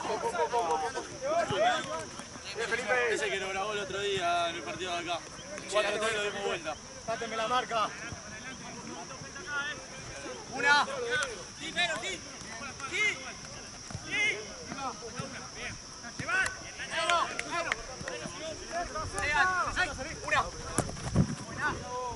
Ese que lo grabó el otro día en el partido de acá. 4-3 lo dimos vuelta. Dáteme la marca. Una. Sí, pero sí. Sí. Sí. Se va. Una. Buena.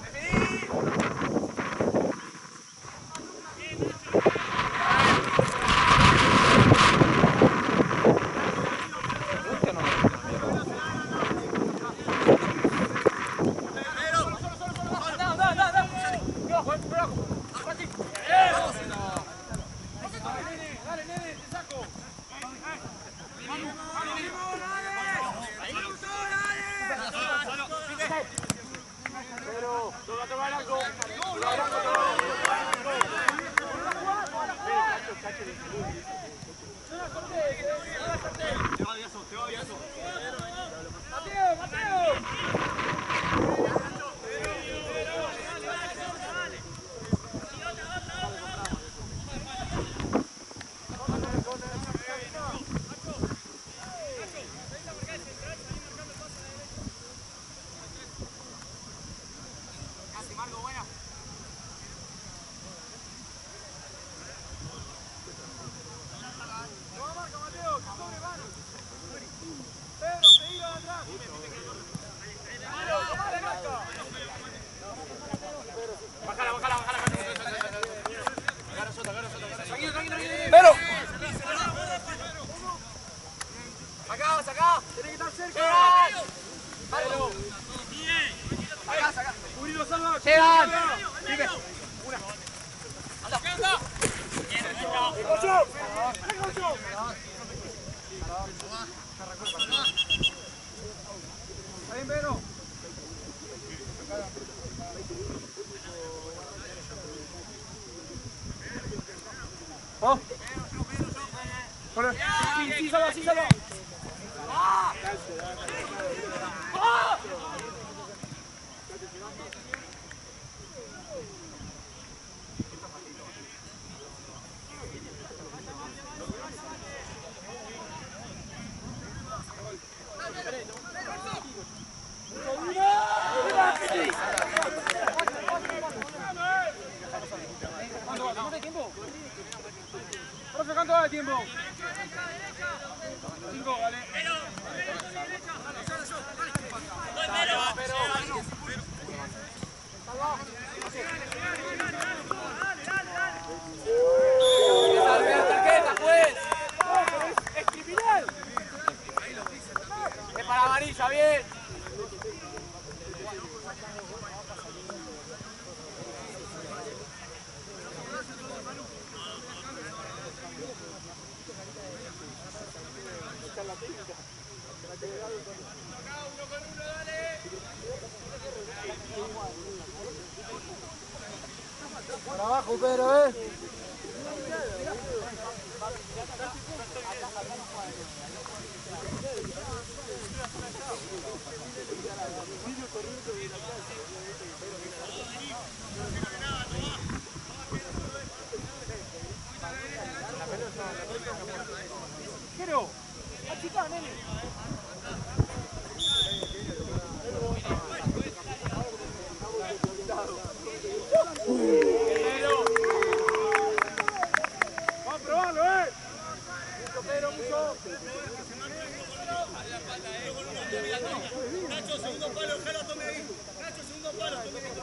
¿Cuánto va de tiempo? 5, vale. Es criminal. Es para amarilla, bien. Por abajo, Pedro, Pero, achicá, nene. Vamos a probarlo, Mucho, Pedro, mucho. Nacho, segundo palo, ojalá tome ahí. Nacho, segundo palo, tome ahí.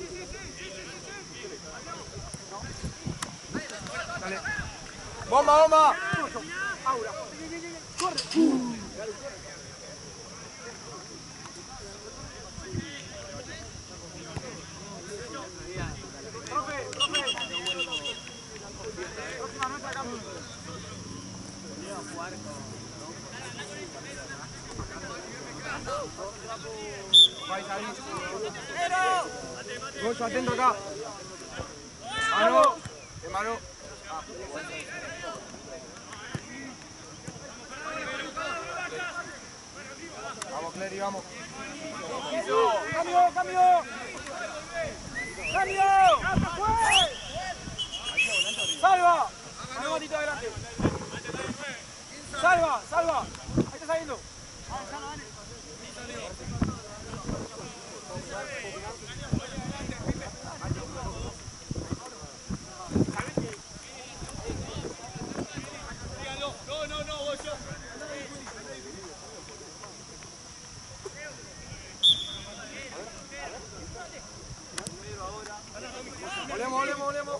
Dale. Bomba, bomba. Aura. Corre. Profe. Próxima nuestra cambio. Goyo, atento acá. Mano. De mano. Vamos, Clery, vamos. ¡Cambio! ¡Salva! Un ratito adelante. Salva, salva. Ahí está saliendo. No, voy yo. Volemos.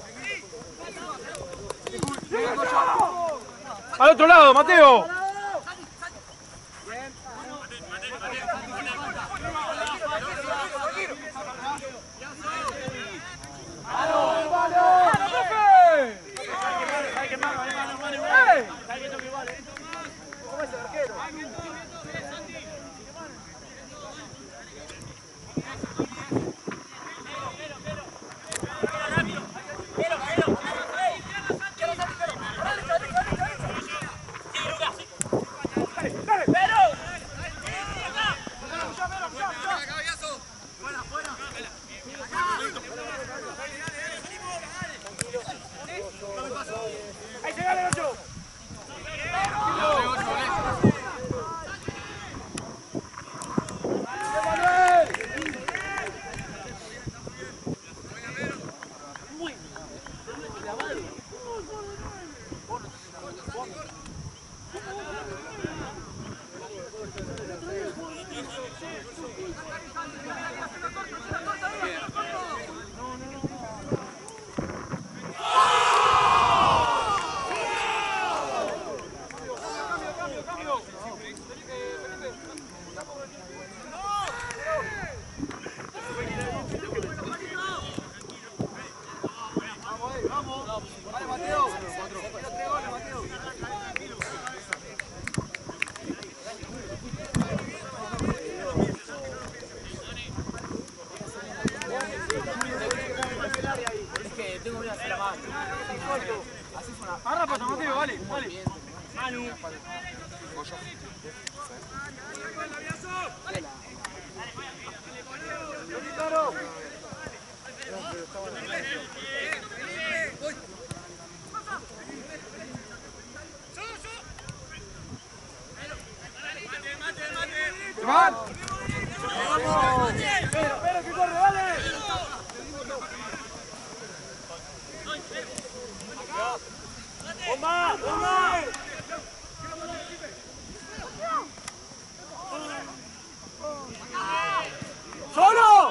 Al otro lado, Mateo. Agarra pata, Mateo, vale. Manu. Espera, que corre, dale. ¡Bomba! ¡Solo!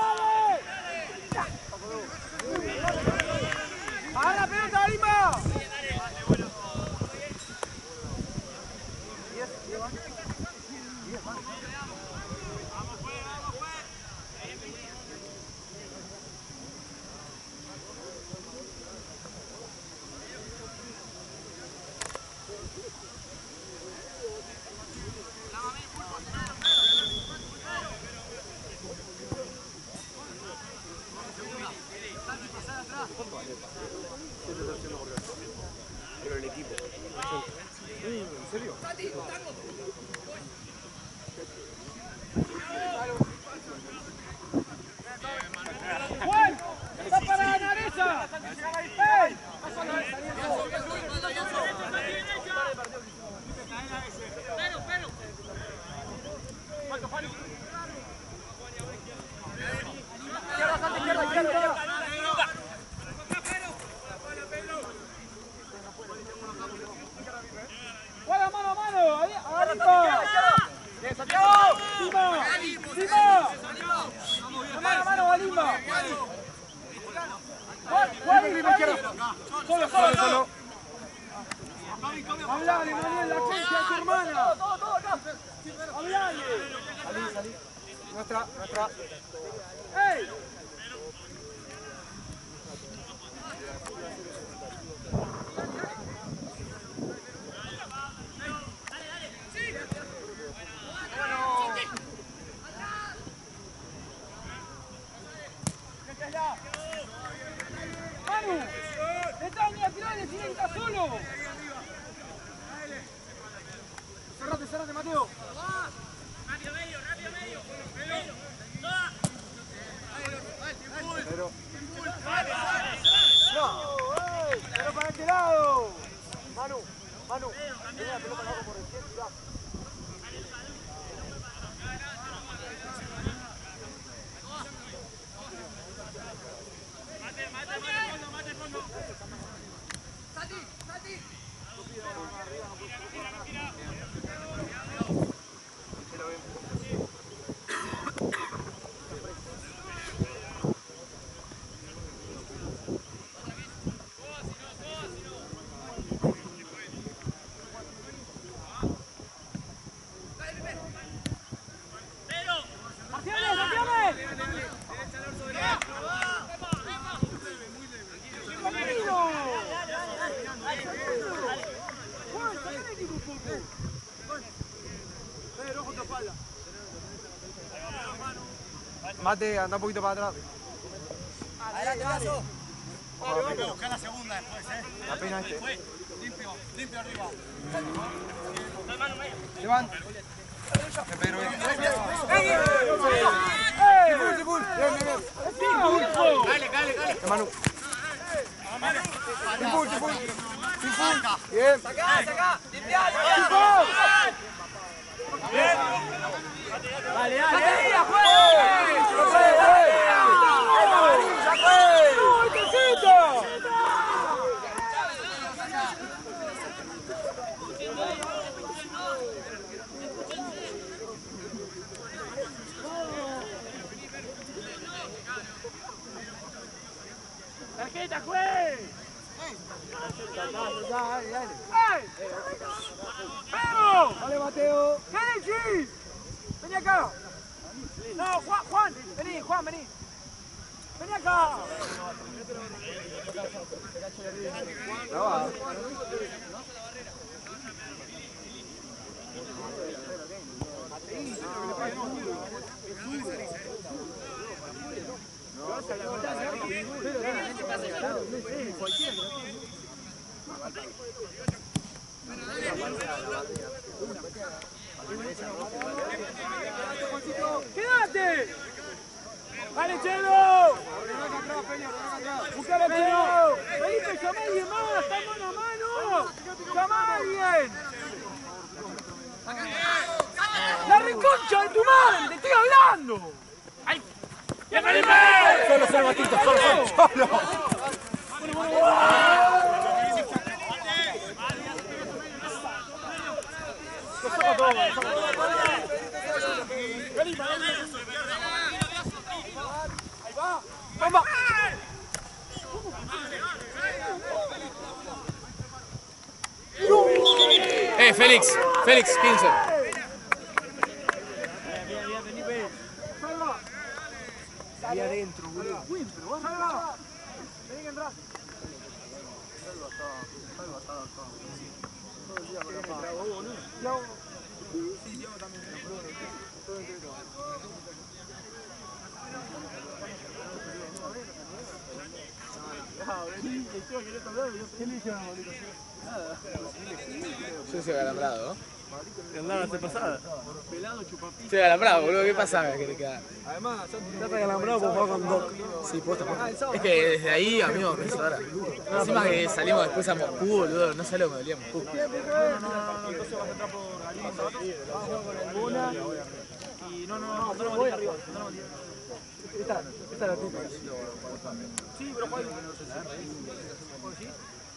¡Agarra la pelota, Lima! Pero el equipo. ¿En serio? ¡Juan! ¡Está para ganar esa! ¡Ey! ¡Juega mano a mano! ¡Arriba! ¡Santiago! ¡Lima! ¡Lima! ¡Mano a mano a Lima! ¡Solo! ¡Hablale, Manuel, la agencia de tu hermana! ¡Hablale! Salí. Nuestra. ¡Ey! ¡Manu! ¡Está en la final de cine, está solo! Cerrate, Mateo. Rápido medio. Pero... ¡No! ¡Pero para este lado! Manu. Manu, tenés la pelota abajo por el izquierdo y va. Mate, anda un poquito para atrás. Adelante, Lazo. Hay que buscar la segunda después, La pena este. Limpio, limpio arriba. Llevan. Pedro, bien. Dale. Manu. Timpul. Bien. Sacá. Limpialo. Bien. Dale. ¡Tarjeta, juez! Dale. ¡Vamos! Dale, Mateo. ¡Kenichi! ¡Vení acá! No, Juan, vení, vení. ¡Vení acá! ¡Quédate! ¡Vale, Chelo! ¡Búscalo, Chelo! ¡Felipe, llama a alguien más! ¡Está mano a mano! ¡Llama a alguien! ¡La reconcha de tu madre! ¡Te estoy hablando! ¡Ay! ¡Ya, Felipe! Solo, Matito, solo. ¡Vamos! Félix, 15. Ahí adentro, boludo. Uy, pero vos salva. Vení que entrás. Yo soy alambrado, ¿no? ¿Te andaban hace pasada? Soy alambrado, boludo, ¿qué pasa? Que te queda. Además, ya te alambrado por jugar con Doc. Sí, posta. Es que desde ahí, amigo, me hizo ahora. Encima que salimos después a Moscú, boludo, no sé lo que me dolía Moscú. Entonces vas a entrar por Galicia. Vas a jugar con el Buna. Y no lo metí arriba. No lo metí. Esta es la tuya. Sí, pero juega igual. ¿Sí?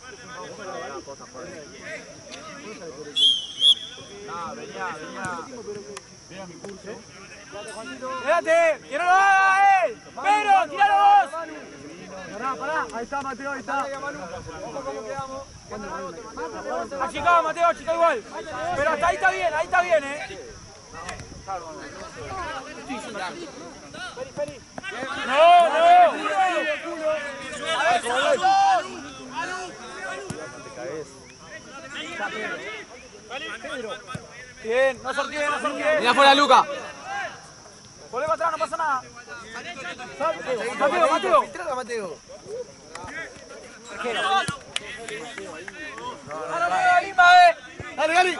Venía. Venía mi curso. ¡Quédate! ¡Que no lo haga él! ¡Pedro, tiralo vos! Pará. Ahí está, Mateo, ahí está. ¿Cómo quedamos? Achicá, Mateo, achicá igual. Pero hasta ahí está bien, Feli. No. Bien, no sorqué. Mirá fuera, Luca. Volvé para atrás, no pasa nada. Mateo. Filtrala, Mateo. Dale, Gali.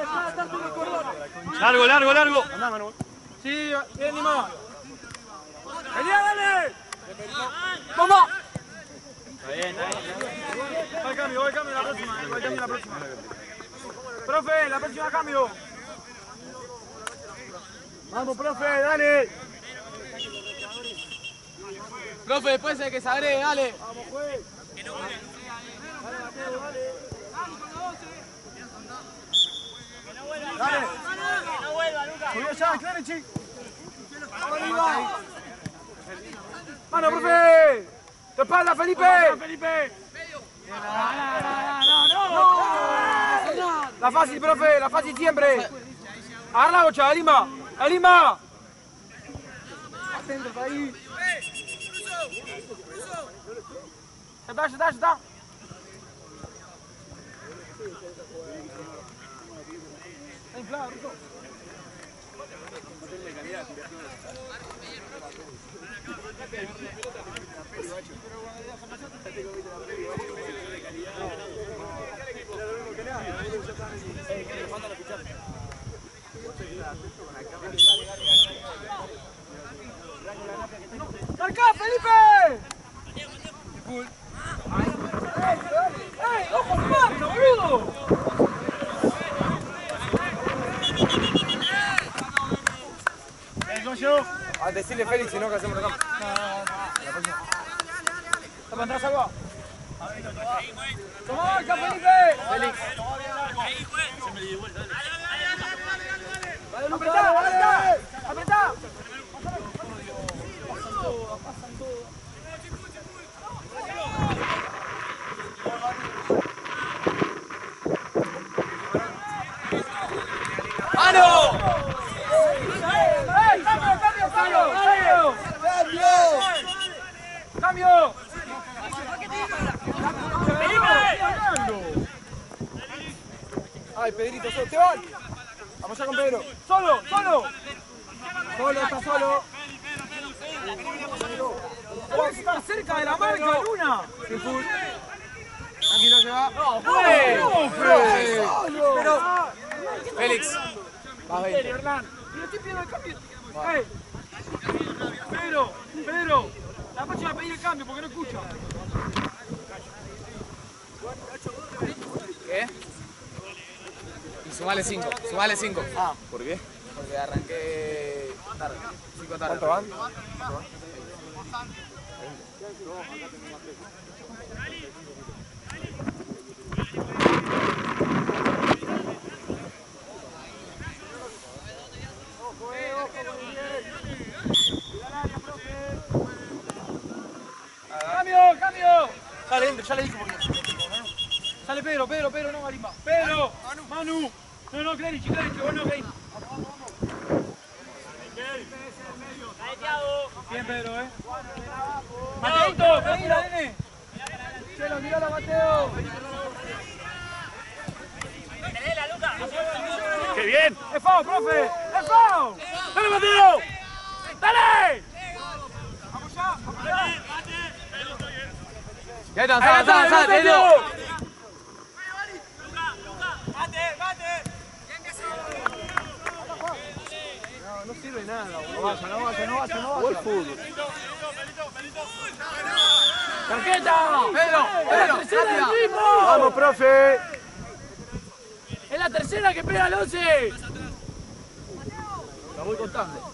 Largo. Andá, Manu. Sí, bien, Lima. ¡Vení, dale! ¡Vamos! Está bien. Va el cambio la próxima. Profe, la próxima cambio. Vamos, profe, dale. Profe, después hay que se agregue, dale. Vamos, juez. Dale, Mateo, dale. Dale. Que no vuelva, Lucas. Subí allá, Clerici. Vamos arriba. Mano, profe. Tu espalda, Felipe. Felipe. No. La fácil, profe, la fácil siempre. Agarra la bocha, Lima. Lima. Atento, está ahí. Ya está. Está inflado, Ruso. ¡Marcá, Felipe! ¡Ey! ¡Ojo, marca, boludo! A decirle Félix, si no, que hacemos la cama. ¿Está para atrás, Alba? ¡Toma marca, Felipe! Félix. ¡Dale, Lucas! ¡Apretá! ¡Mano! ¡Cambio! Ay, Pedrito, te van. Vamos allá con Pedro. ¡Solo! Está solo. Está cerca de la marca, Luna. Tranquilo, lleva. Pero... Félix. Vas 20. Hernán. Pero estoy pidiendo el cambio. Pedro. La próxima a pedir el cambio porque no escucha. ¿Qué? Y sumale 5. Ah, ¿por qué? Porque arranqué tarde. 5 tarde. ¿Cuánto van? ¡Cambio! Sale, entra, ya le dije por qué. Sale Pedro, no Marimba. Pedro, Manu. No, Clerici, vos no, Clerici. Bien, Pedro, Mateito, mira, nene. Chelo, miralo, Mateo. ¡Qué bien! ¡Es FAO, profe! ¡Es FAO! ¡Dale, Mateo! ¡Dale! ¡Vamos ya! Ya está, avanzá, Pedro. No sirve nada, no vaya. Buen fútbol. ¡Tarjeta! Pedro, ¡Tercera rápida. equipo! Vamos, profe. ¡Es la tercera que pega el 11! La voy contando.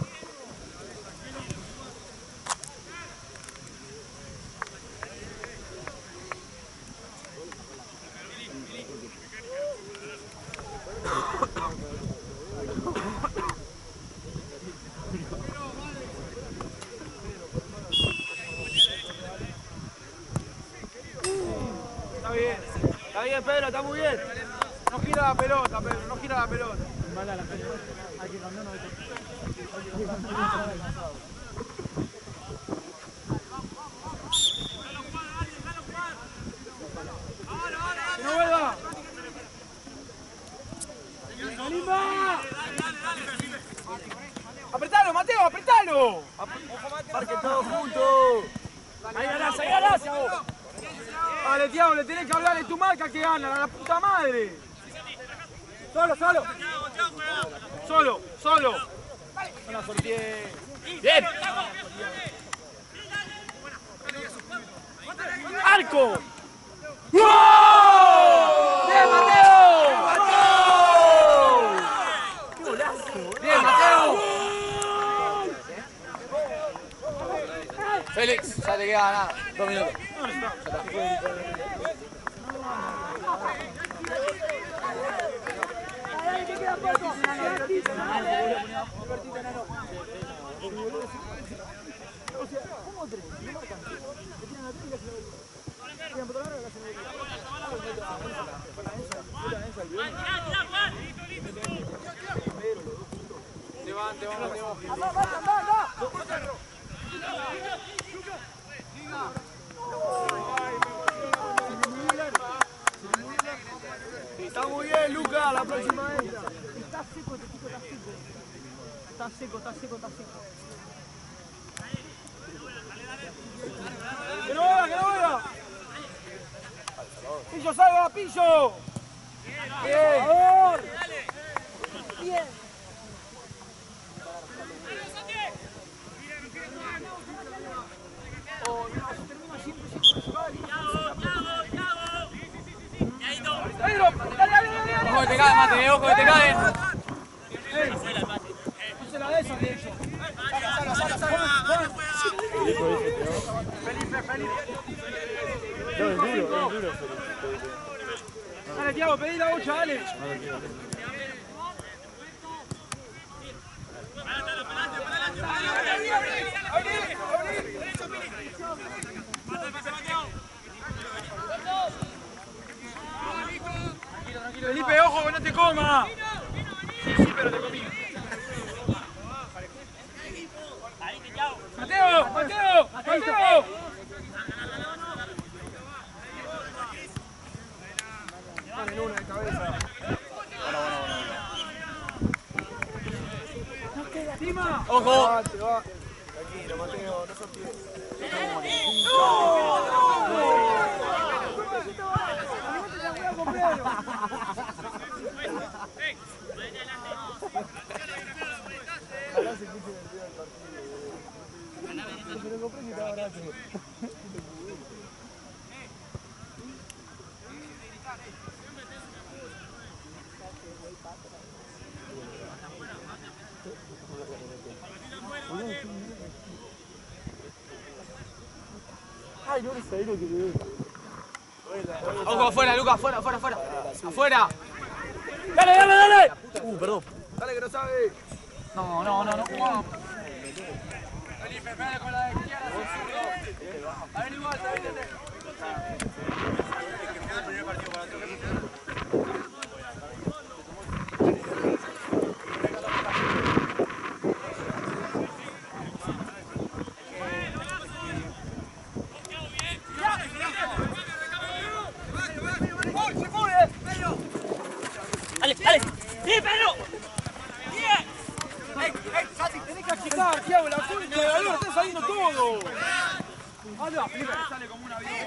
Está bien, Pedro, está muy bien. No gira la pelota, Pedro, no gira la pelota. Mala la pelota. Hay que cambiarnos de ¡que no vuelva! ¡Lima! ¡Apretalo, Mateo, apretalo! ¡Marquen todos juntos! ¡Ahí ganás! Dale, Tiago, le tenés que hablar de tu marca que gana, a la puta madre. Solo. Una sortie. Bien. ¡Arco! ¡Gol! ¡Bien, Mateo! minutos. Está muy bien, Luca, la próxima entra. Está seco, este chico está seco. Está seco, está seco, está seco. ¡Que no vaya, que no vaya! ¡Pillo, salga, pillo! ¡Bien! ¡Por favor! ¡Bien! Oh, no, se termina siempre se va. ¡Pedro! ¡Dale, dale, dale! Ojo que te cae, Mate, ojo que te cae. No se la des a Diego. Felipe. No, es duro. Dale, Tiago, pedí la bocha, dale. Tranquilo, Felipe, ojo que no te coma. Sí, pero te comí. Mateo. Dale una de cabeza. Bueno. Ojo. Tranquilo, Mateo, no sos pie. Ay, no sé lo que veo. Ojo afuera, Lucas, afuera. Afuera. Dale. Perdón. Dale que no sabe. No. Felipe, pégale con la de izquierda. A ver igual, Dale. ¡Sí, Pedro! tenés que achicar, Tiago, la concha de valor, está saliendo todo. Ahí va, Felipe, sale como un avión.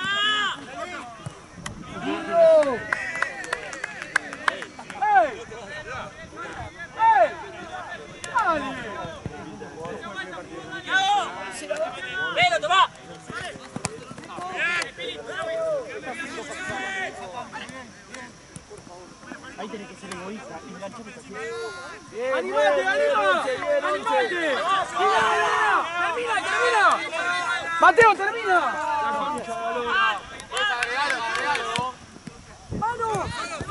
¡Ey! ¡Dale! ¡Pedro, toma! Ahí tenés que ser egoísta, enganchate esta ciudad. ¡Animate! ¡Termina! ¡Mateo, termina! La concha, boludo. Agregalo. ¡Mano!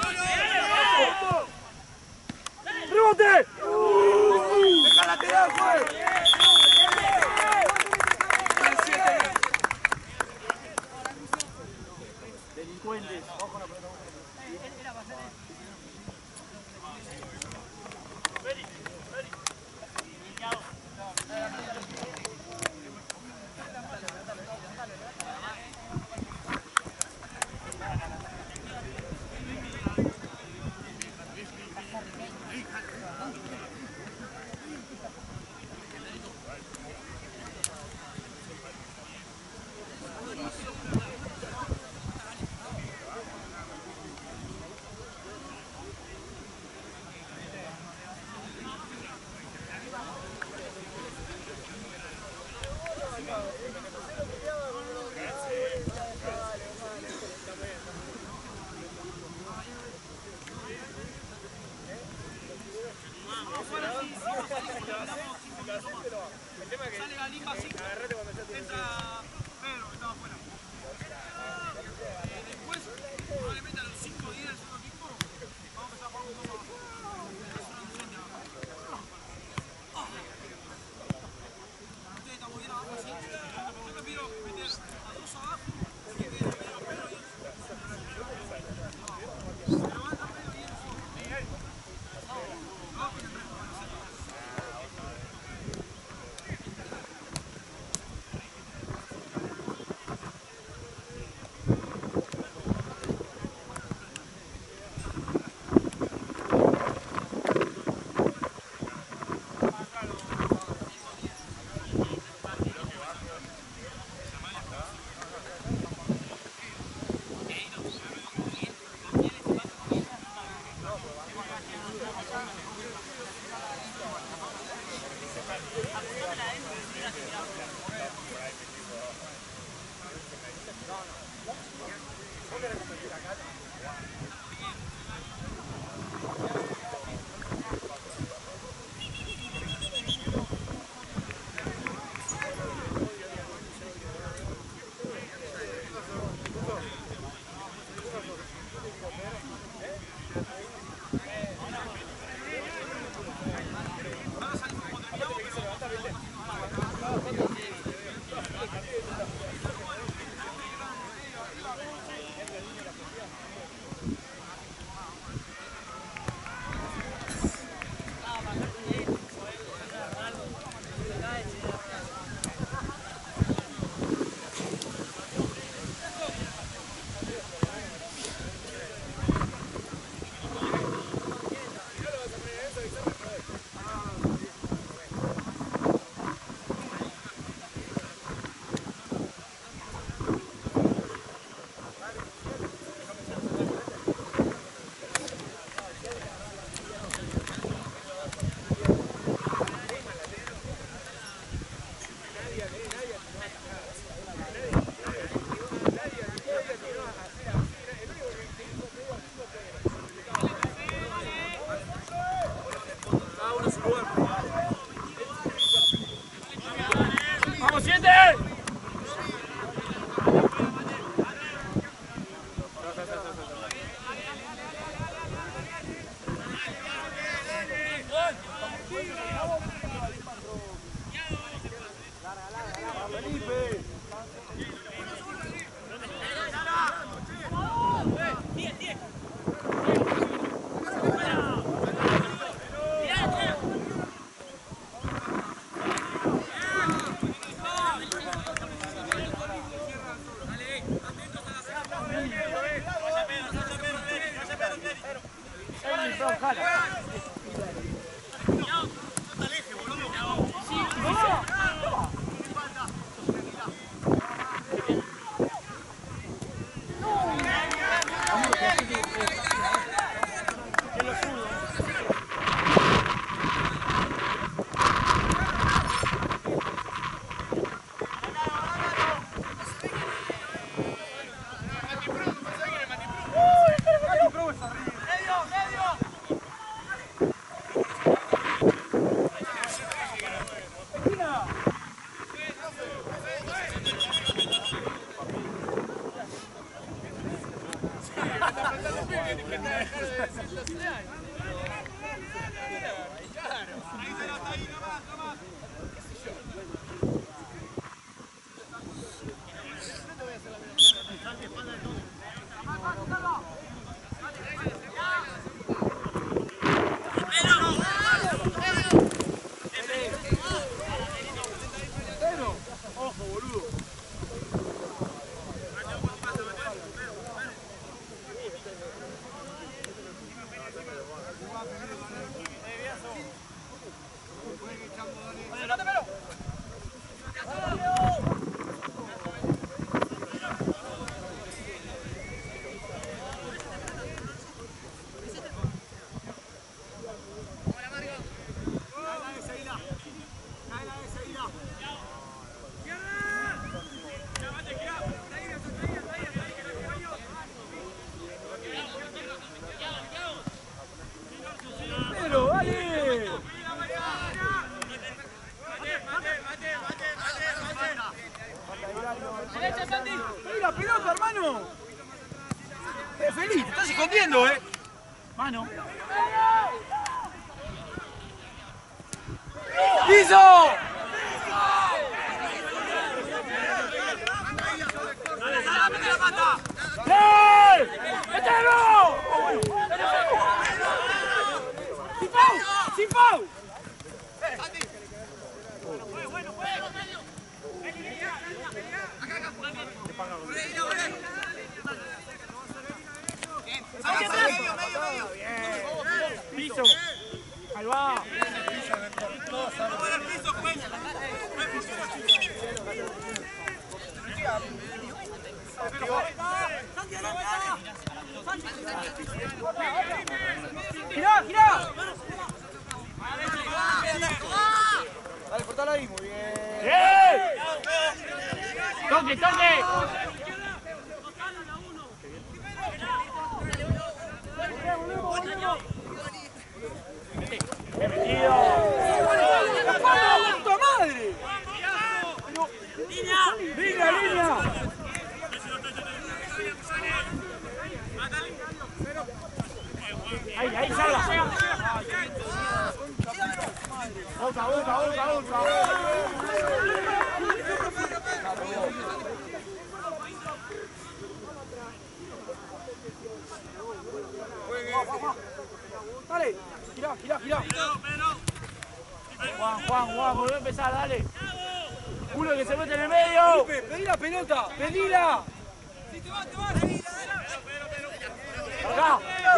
¡Rebote! ¡Déjala tirar, juez! Delincuentes, ojo la pelota. El tema es que sale Galimba así, agarrate cuando ya te entra Pedro, que estaba afuera. ¡Vamos, 7! la pelota, hermano! Feliz, te estás escondiendo, Mano. ¡Liso! ¡Mete la pata! ¡Sí! ¡Mételo! ¡Sin pau! ¡Sin pau! Piso. Ahí va. ¡Girá, girá! Dale, cortalo ahí, muy bien. ¡Bien! ¡Toque, toque! Ahí, salga. Boca. Dale, girá. Juan, volvé a empezar, dale. Uno que se mete en el medio. Pedí la pelota, pedila. Acá.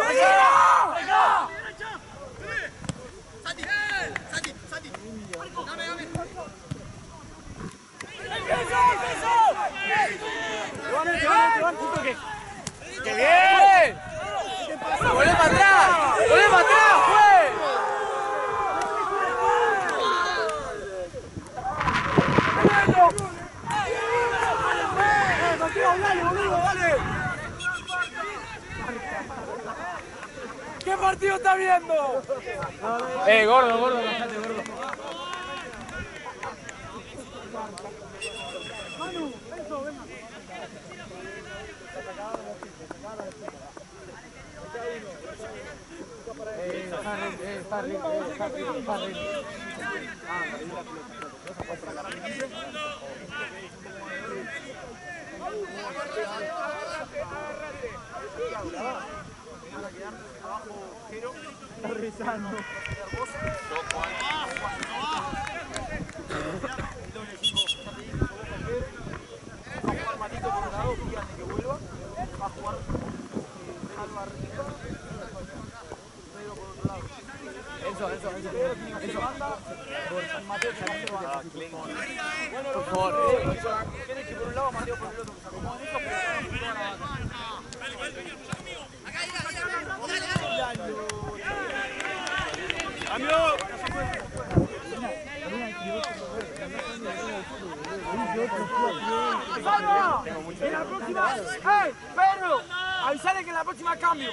Santi. Dame. Levante, un toque. ¡Qué bien! ¡Volvé para atrás! ¡Fue! Mateo, dale, boludo, dale. ¿Qué partido está viendo? Gordo, bajate, gordo. Manu, eso, venga. Está rezando. Va a jugar Matito por un lado, Guían de que vuelva. Va a jugar Alba Pedro por otro lado. Enzo. Banda, Mateo se va. Bueno, por favor. Quieres que por un lado, Mateo por el otro. Se acomodan eso, pero toda la banda. ¡Cambio! ¡Salva! En la próxima... ¡Hey! ¡Pedro! Avisale que en la próxima cambio.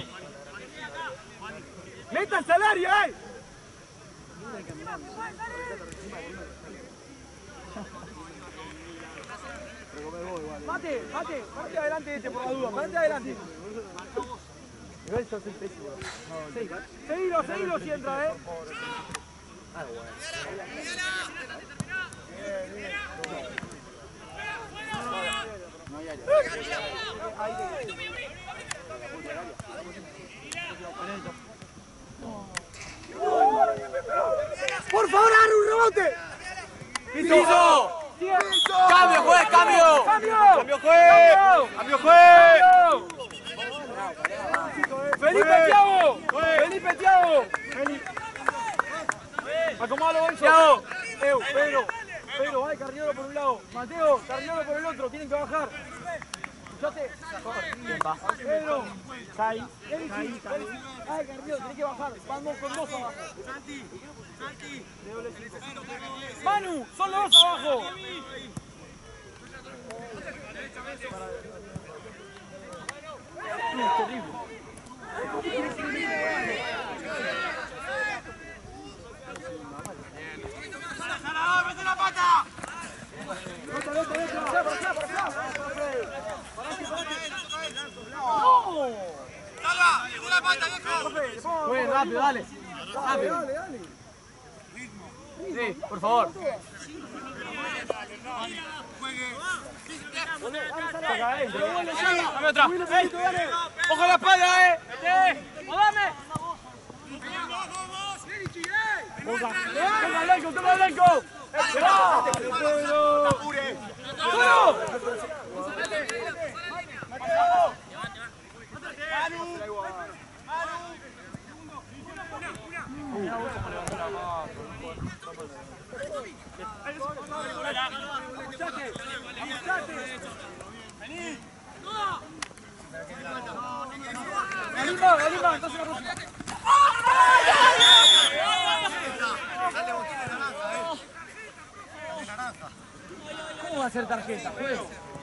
¡Métanse al área, Mate adelante de este por la duda, parate adelante. Igual yo soy pésimo. Seguilo si entra, ¡Por favor, agarre un rebote! ¡Piso! ¡Cambio, juez! ¡Cambio, juez! ¡Felipe, Thiago! ¡Acomódalo, Enzo! Pedro, ay, Carriolo por un lado. Mateo, Carriolo por el otro. Tienen que bajar. Escuchate. Pedro. Ay, Carriolo, tenés que bajar. Vamos con dos abajo. Santi. Manu, son los dos abajo. Terrible. ¡Mete la pata! ¡No! ¡Salva! ¡Mete la pata, viejo! Muy rápido, dale. Dale. Sí, por favor. Dame otra. ¡Ojo a la espalda, ¡Jodame! ¡Toma blanco! Alima, entonces la próxima. ¿Cómo va a ser tarjeta, juez?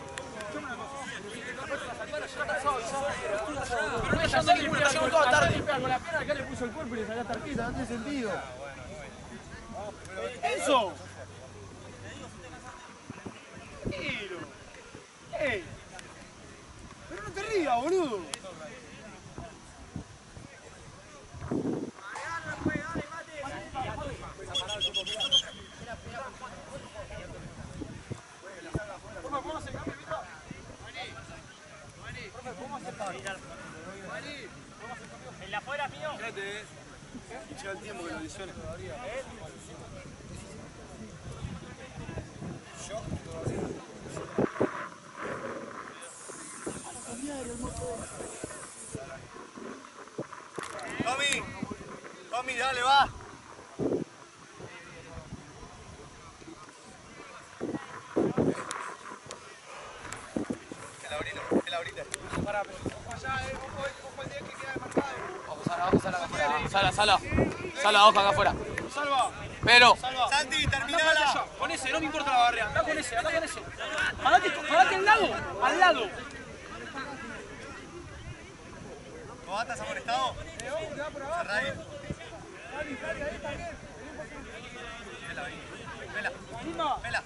Pero ella no le puso toda tarde. Con la pierna acá le puso el cuerpo y le salió tarjeta, no tiene sentido. ¡Eso! Pero no te rías, boludo. ¿En la afuera, mío? Quédate, llega el tiempo que lo adicione. Tommy, dale, va. Que la ahorita. Sala, ojo acá afuera. Salva. Pero, Santi, Andá terminala. para allá. Con ese, no me importa la barrera. Andá con ese, andá con ese. Parate al lado. Al lado. ¿Cobata se ha molestado? Cerrá ahí. Vela.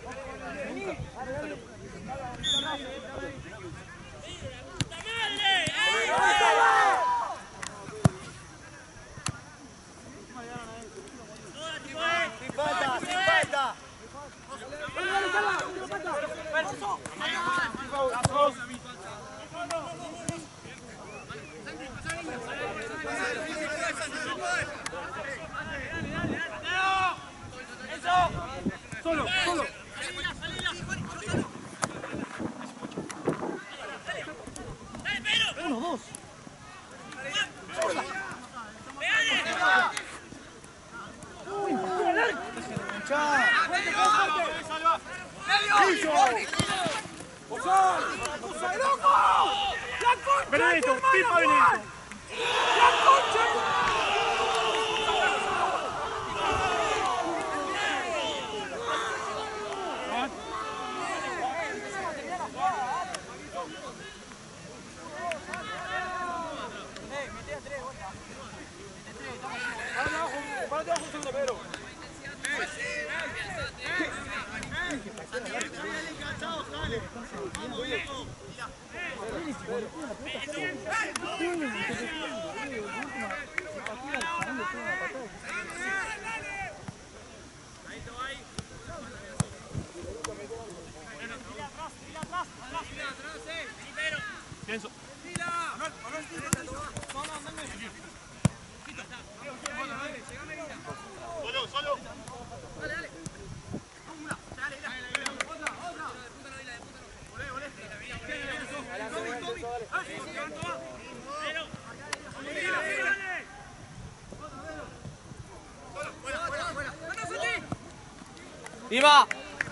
Sin falta. Solo. Uno, dos. Benedetto, Pipa Benedetto. La concha. Párate abajo un segundo, Pedro. Pienso. Solo. Dale. Dima.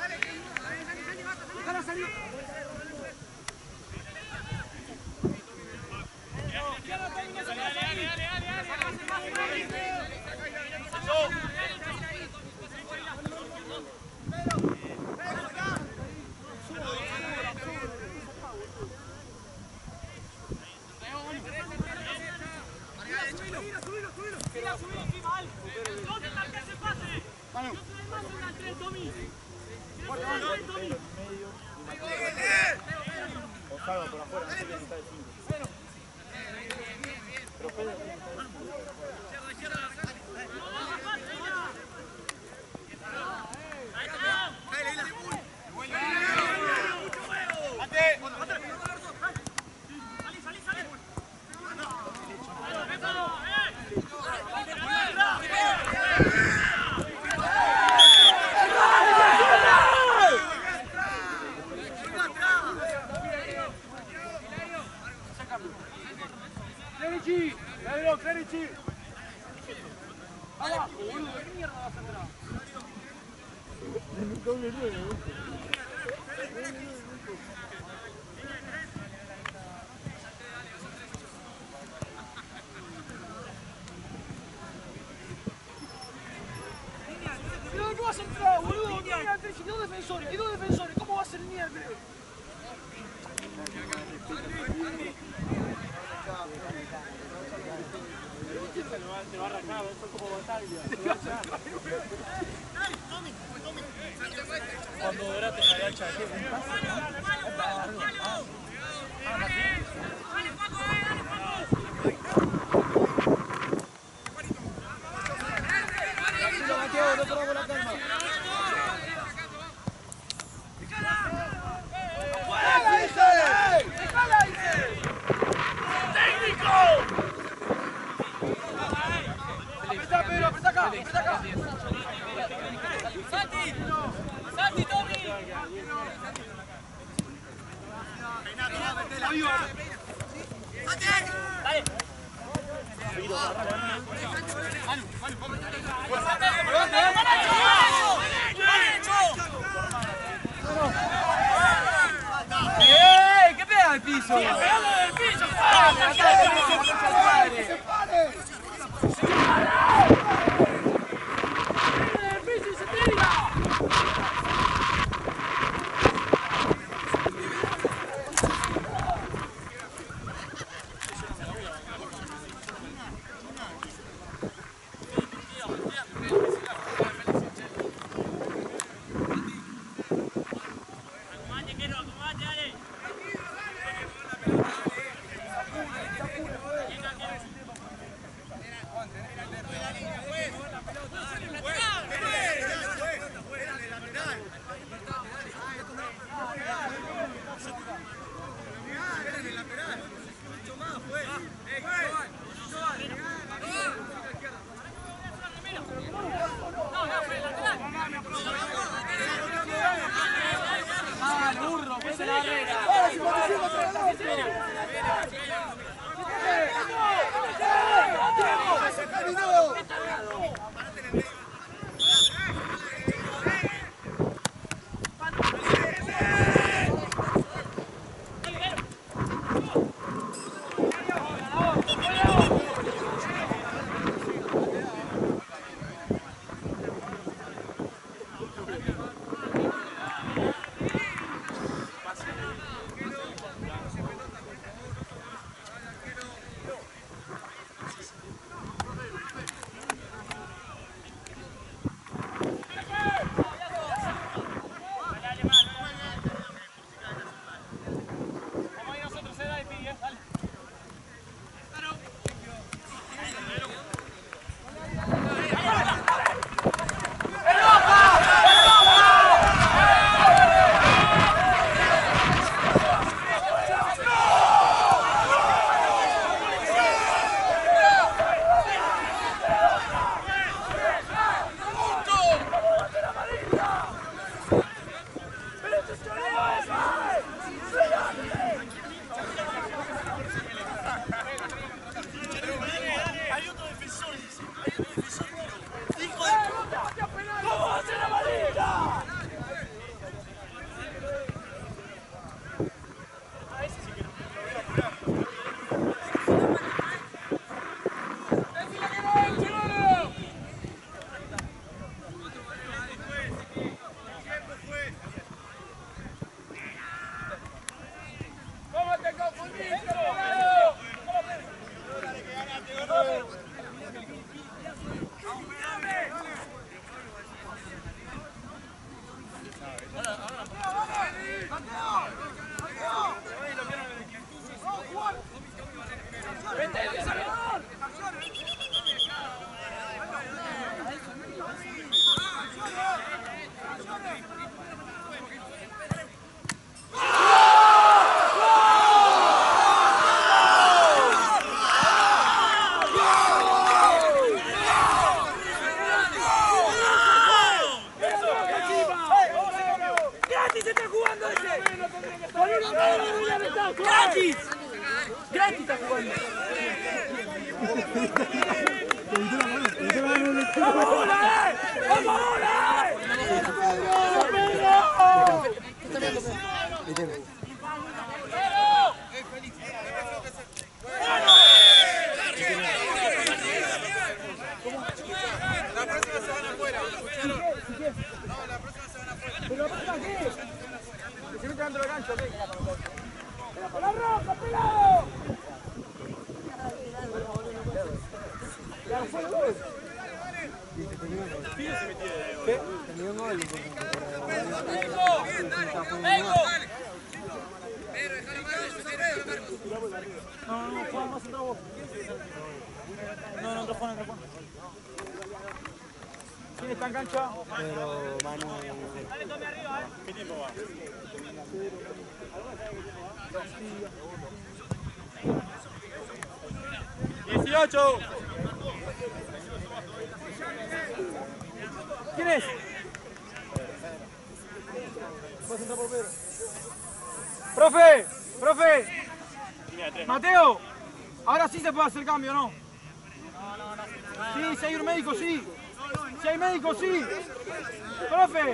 Clerici. Abajo, boludo, ¿qué mierda vas a entrar? Doble 9, ¿Pero qué vas a entrar, boludo? Hay dos defensores, ¿cómo va a ser mierda? Se va a arrancar, eso es como Bataglia. Cuando verás te agacha. Mateo, no paramos la calma. ¡Dejala, dice! ¡Técnico! ¡Santi! ¡Santi, Tommy! ¡Dale! ¿Qué pega al piso? ¡Sigue pegando del piso! ¡Gratis! ¡Gratis está jugando! ¡Vamos ahora! ¡Vamos ahora! La próxima se van afuera, ¿escucharon? No, la próxima se van afuera. ¿Pero pasa qué? Se mete dentro del gancho, ¿qué? ¡La roja, pelado! ¡Vengo! No, Juan, más otra voz. No, otro Juan, otro Juan. ¿Quién está en cancha? Pero Manu... Dale, tome arriba, ¿Qué tiempo va? 18. ¿Quién es? Profe, profe. Mateo, ahora sí se puede hacer cambio, ¿no? Sí, si hay un médico, sí. Si hay médico, sí. Profe.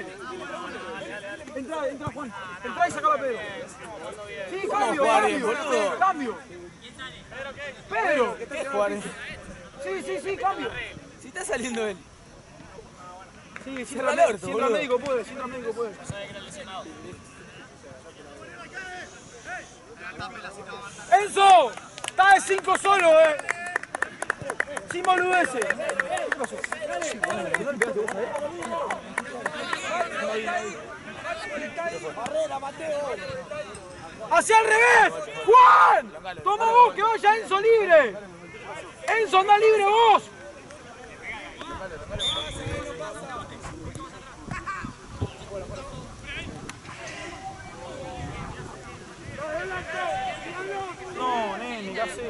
Entra Juan. Entra y saca a Pedro. Sí, cambio, cambio. Cambio. Pedro. Sí, cambio. Si está saliendo él. Sí, si entra el médico puede, si entra el médico puede. ¡Enzo! Está de 5 solo, Sin boludeces. ¿Qué pasó? ¡Hacia el revés! ¡Juan! ¡Toma vos, que vaya Enzo libre! ¡Enzo, anda libre vos! No, nene, ¿qué haces?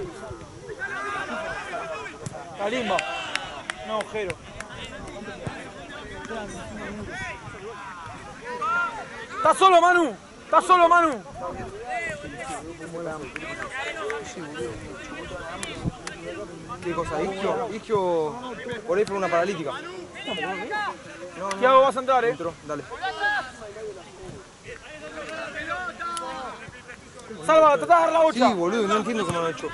Kalimba. No, Jero. ¡Está solo, Manu! ¡Está solo, Manu! ¿Qué cosa? Isquio por ahí fue una paralítica. Thiago, vas a entrar, Entró, dale. Salva, tratá de dar la bocha. Sí, boludo, no entiendo cómo lo han hecho.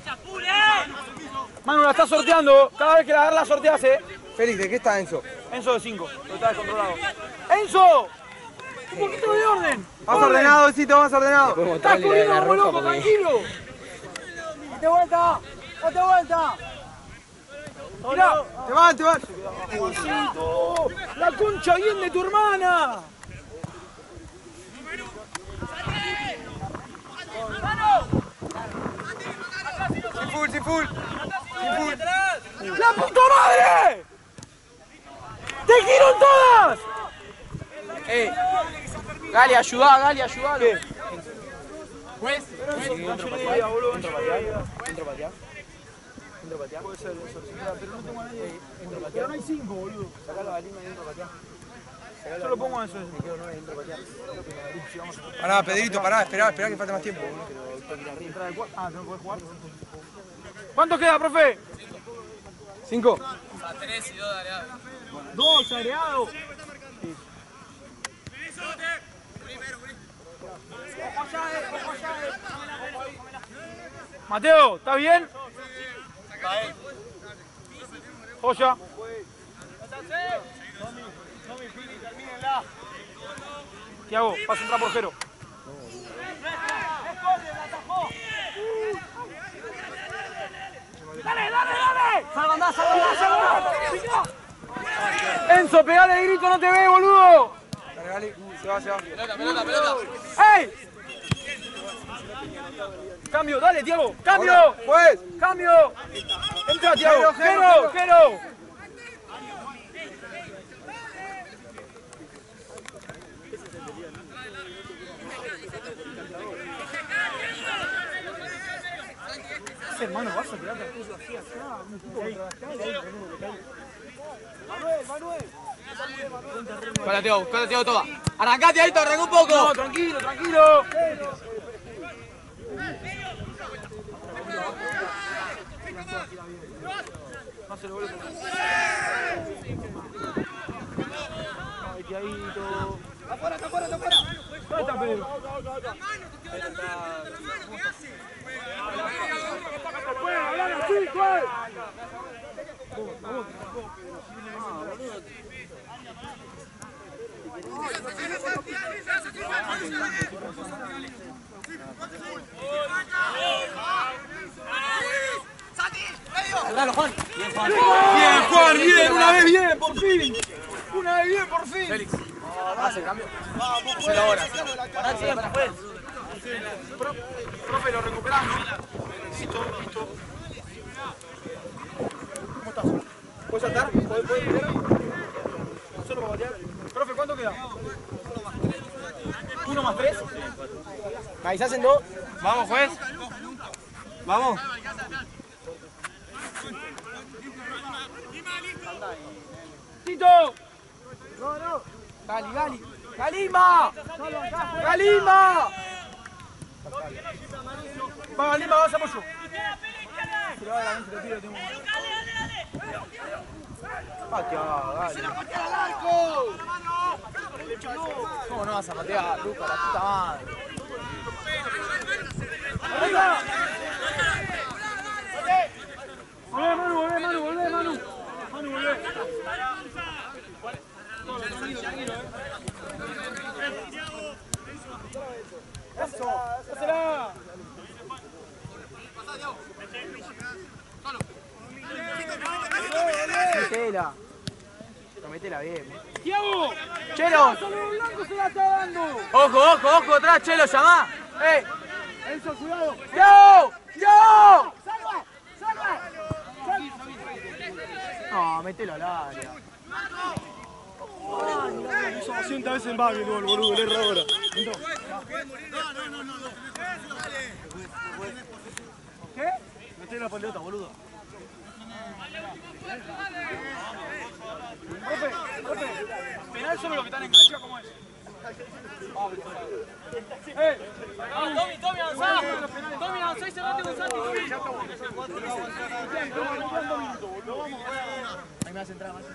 Manu, la está sorteando. Cada vez que la agarra la sorteas, Félix, ¿de qué está Enzo? Enzo de 5. Lo está descontrolado. ¡Enzo! Un poquito de orden. Más ordenado, Besito, más ordenado. Estás corriendo como loco, tranquilo. ¡Date vuelta! ¡Date vuelta! Mirá. Te van. ¡Besito! ¡La concha bien de tu hermana! Sin full. ¡La puta madre! ¡Te giro todas! Gali, ayudá, ¿Qué? Pues, Entro patear. Puede ser eso, pero no tengo a nadie. Pero no hay 5, boludo. Sacalo a Lima y entro patear. Yo lo pongo a eso. Pará, Pedrito, esperá que falte más tiempo. Ah, ¿no podés jugar? ¿Cuánto queda, profe? 5. 3 y 2 agregados. 2 agregados. Mateo, ¿estás bien? Joya. Thiago, vas a entrar por Jero. ¡Dale! ¡Salva! Enzo, pegale el grito, no te ve, boludo. Dale, Gali, se va. Pelota. ¡Ey! Cambio, dale, Thiago. ¡Cambio! Pues. ¡Cambio! Entra, Thiago. Jero. Hermano, vas a tirar tarjeta así acá. Manuel. Buscate, Thiago, toda. Arrancate, Aito, arranca un poco. No, tranquilo. No se lo vuelve. Ay, Tiaguito. ¡Afuera! ¿Dónde está Pedro? Dale, Juan. Bien, Juan, bien, una vez bien, por fin. Félix. Hace cambio. Hacelo ahora. Profe, lo recuperamos. Listo. ¿Cómo estás? ¿Puedes saltar? ¿Puedes tirar? Solo para batear. Profe, ¿cuánto queda? 1 más 3. ¿Me avisás en 2? Vamos, juez. Vamos. Tito. Gali. ¡Galima! ¡Galima! Va, Galima, vas a apoyo. Se lo va a dar la tiro, tengo. Pateá, Gali. ¿Cómo no vas a patear, Luca? La puta madre. Volvé, Manu. Manu, volvé. Eso, hacela. Metela. Metela bien. ¡Tiago! ¡Chelo! ¡Solo blanco se la está dando! ¡Ojo, atrás, Chelo, llamá! Enzo, cuidado. ¡Yo! ¡Salva! No, metelo al área. Hizo 200 veces en Babi, el boludo, le erra ahora. ¿Qué? Metí la pelota, boludo. Profe, ¿penal solo los que están en cancha? ¿Cómo es? Tommy, avanzá. Tommy, avanzá y cerrate con Santi. Ahí me vas a entrar más.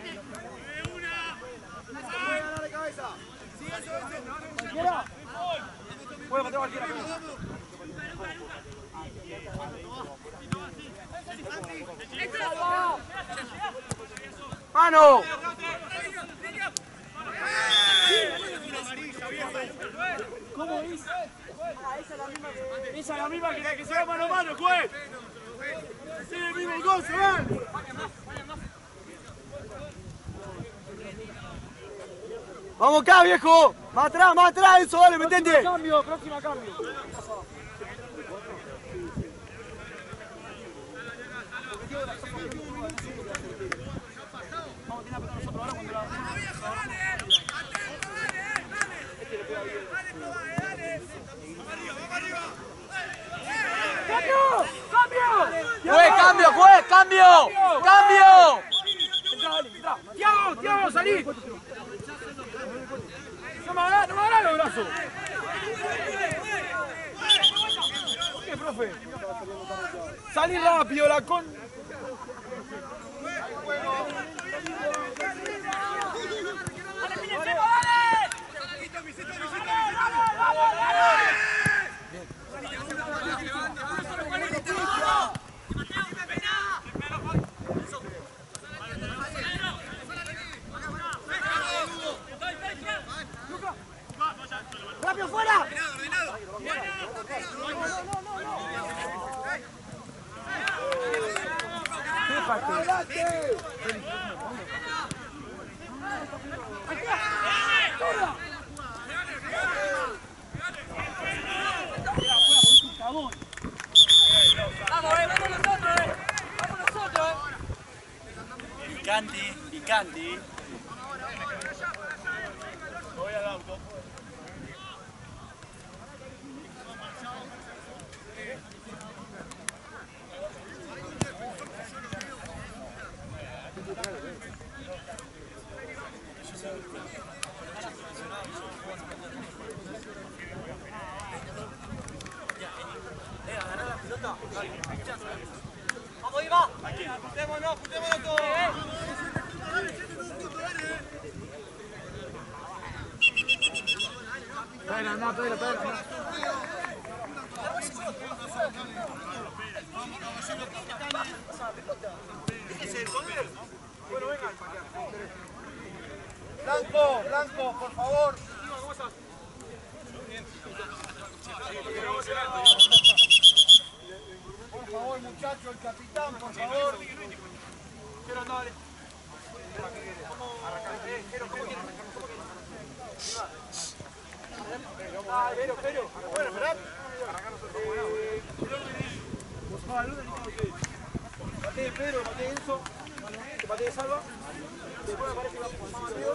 ¡Dale cabeza! ¿Cualquiera? Puede patear cualquiera. ¡Mano! ¿Cómo es? Esa es la misma que se va mano a mano, juez. Es el mismo gozo, ¿eh? Vamos acá, viejo. Más atrás, eso, dale, metete. Próxima cambio. Vamos a tener a nosotros ahora cuando la... ¡Cambio! ¡Tiago, salí! No me agarra los brazos. ¿Qué, profe? Salí rápido, la con... ¡Rápido, fuera! Picante. Voy al auto. ¡Vamos, Iba! ¡Juntémonos todos! Blanco, por favor. Por favor, muchachos, el capitán, por favor. Quiero andar. Pero. Bueno, esperad. Patee Pedro, patee Enzo, que patee Salva. Después aparece más Mateo.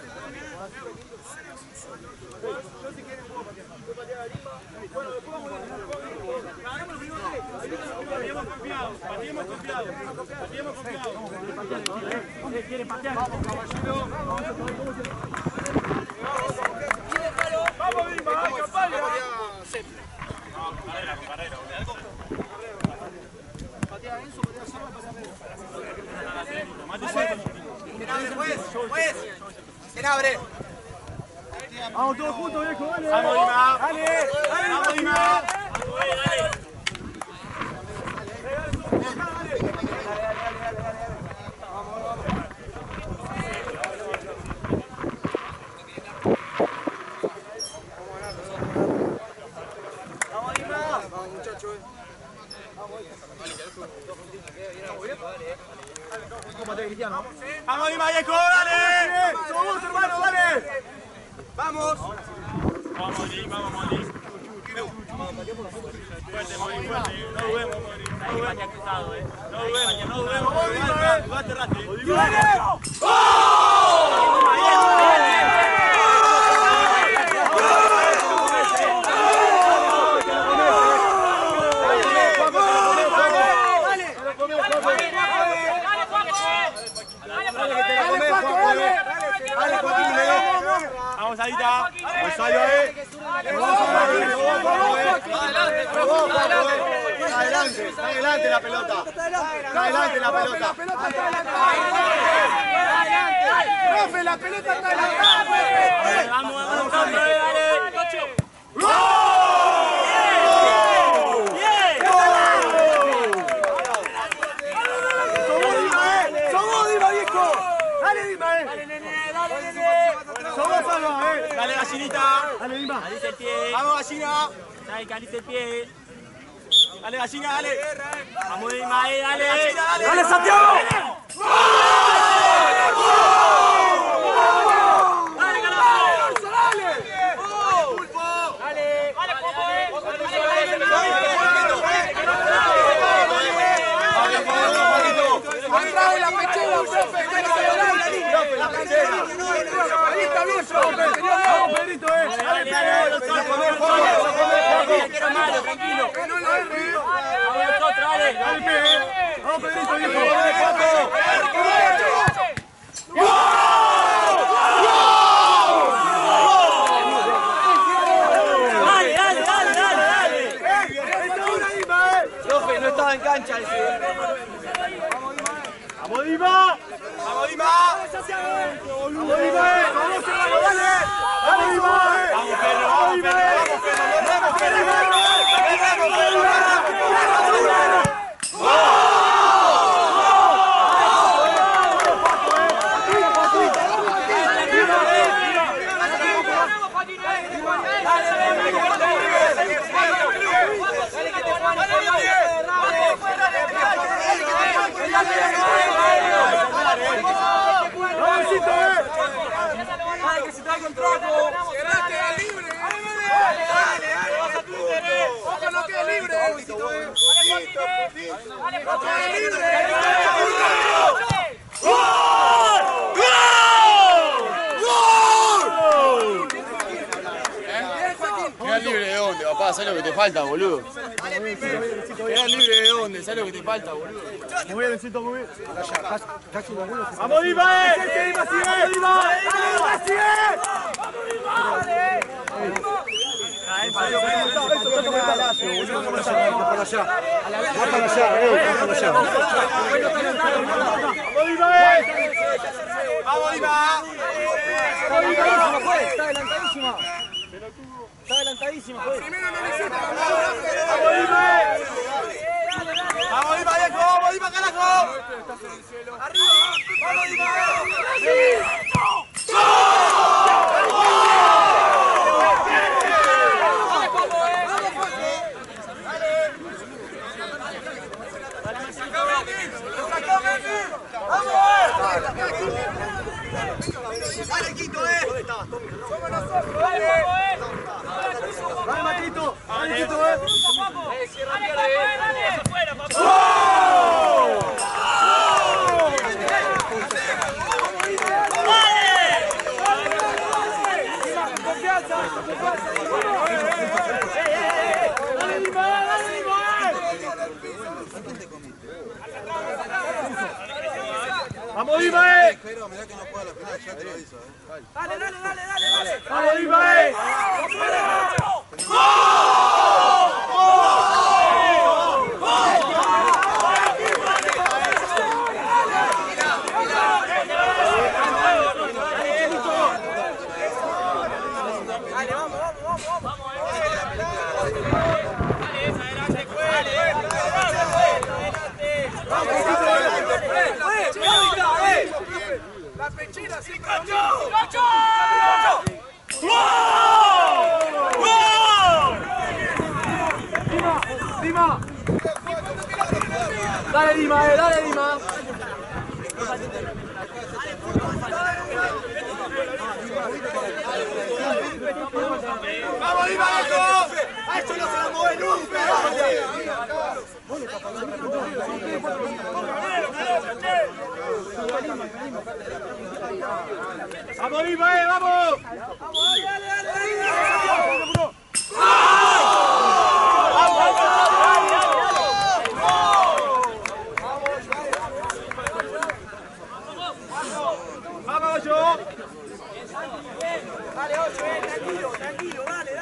Yo si quieren puedo patear. Puedo patear a Lima. Bueno, después vamos a ver. Ganamos los minutos. Pateemos confiado. ¿Dónde quieren patear? Vamos, caballero. ¿Quién abre? Vamos todos juntos, viejo, dale. Vamos, Dima. Dale, dale, Vamos, Dima. Vamos, Dima, viejo, dale. Somos vos, hermano, dale. Vamos. Vamos, Dima, vamos, Dima. Fuerte, Mori, fuerte. No dudemos, Mori. No dudemos. No dudemos. Jugate rápido. Vamos, Adita. Rosario, adelante la pelota. Adelante la pelota. Profe, la pelota está adelante. Vamos, dale. Somos Dima, viejo. Dale, Dima, Somos Salva, Dale, gallinita. Dale, Dima. Alice el pie. Vamos, gallina. Dale, calice el pie. Dale, gallina, dale. Vamos, Dima, dale. Gallina, dale. Dale, Santiago. Dale, carajo. Trae la pechera, profe. La pechera. Ahí está bien, profe. Vamos, Pedrito, Dale, Quiero malo, tranquilo. Vamos nosotros, dale. Vamos, Pedrito, viejo. Profe, no estaba en cancha ese. ¡Vamos, Dima! Vamos, Dima. ¡Vamos, Dima! ¡Vamos, hermano, dale! ¡Vamos, Dima! Vamos, perro, vamos, perro. ¡Que se traiga el trapo! ¡Que quede libre! ¡Ojo, no quede libre! ¡No quede libre! ¿Queda libre de dónde, papá? ¿Sabes lo que te falta, boludo? ¿Queda libre de dónde? ¿Sabes lo que te falta, boludo? Muy bien, Lencito, muy bien. ¡Vamos, Dima! ¡Ese Dima sigue! ¡Dale, Dima sigue! ¡Vamos, Dima! Está adelantadísima. Está adelantadísima, juez. ¡Vamos, Dima, viejo! ¡Vamos, Dima, carajo! ¡Arriba! ¡Vamos, Dima! Dale, Quito, Somos nosotros, dale. Dale, Matito. Dale, Quito, ¡Vamos, Dima! Pero mirá que no puede la final, ya te lo aviso, ¡Dale, dale, dale, dale! ¡Vamos, Dima! Dima. Dale Dima, dale Dima. ¡Vamos, Dima, eso! ¡A esto no se la mueve nunca! ¡Vamos, Dima, vamos! ¡Vamos, yo! Dale, 8, tranquilo, dale.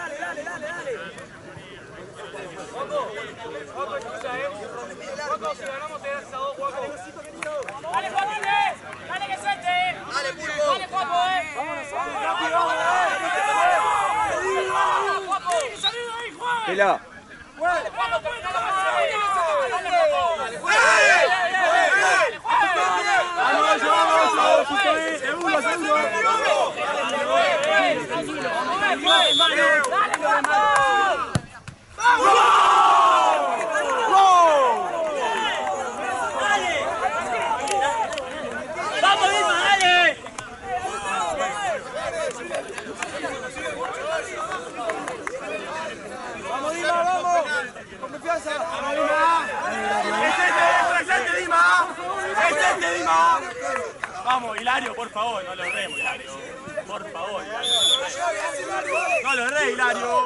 Juaco, escucha, Juaco, si ganamos te das a 2, Juaco. Dale, Juaco, dale que suelte. Dale, Pulpo. Dale, Juaco, Rápido, Vamos, Juaco. Salido ahí, Juan. Pela. Dale, Juaco, termina la pasada. Dale, Juaco. Vamos, segundo. ¡Vamos, Dima, dale! Vamos, Dima, vamos. Con confianza. Vamos, Dima. ¡Presente, Dima! ¡Presente, Dima! Vamos, Hilario, por favor, no lo erremos, Hilario. Por favor, Hilario. No lo erré, Hilario.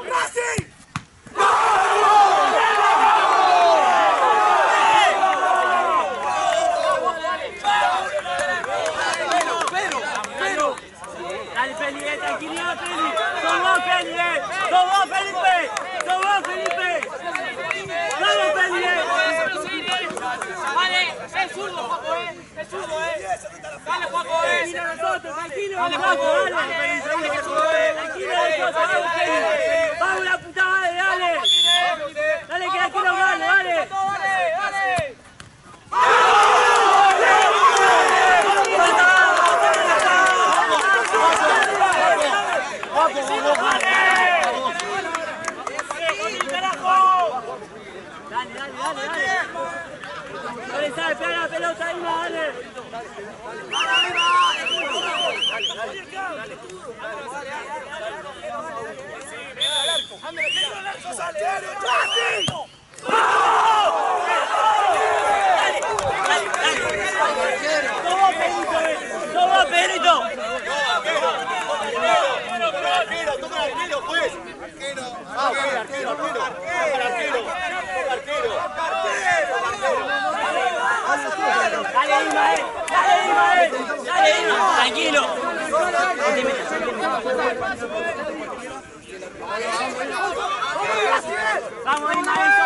Dale, Felipe, tranquilidad, Felipe. ¡Sos vos, Felipe! ¡Sos vos, Felipe! ¡Sos vos, Felipe! ¡Vamos, Felipe! Vale, es zurdo, Juaco, es zurdo, Dale, Juaco, Mira nosotros, tranquilo. Dale, Juaco, dale. Tranquilo, nosotros, Felipe. Vamos, la puta madre, dale. Dale, que aquí nos gane, dale. Dale. Dale. No le sabe pegar la pelota ahí, dale. ¡Toma, Pedrito! Arquero, pues. Dale, Dima, tranquilo. Vamos, Dima,